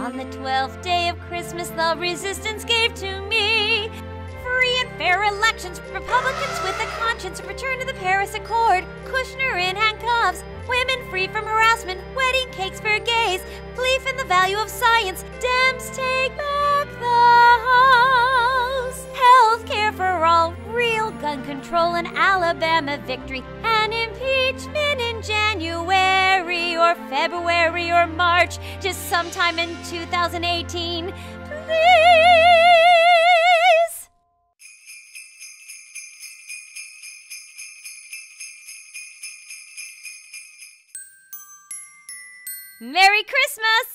On the 12th day of Christmas, the resistance gave to me free and fair elections, Republicans with a conscience, return to the Paris Accord, Kushner in handcuffs, women free from harassment, wedding cakes for gays, belief in the value of science, Dems take back the House, health care for all, real gun control, and Alabama victory, and impeachment in January or February or March, just sometime in 2018, please. Merry Christmas!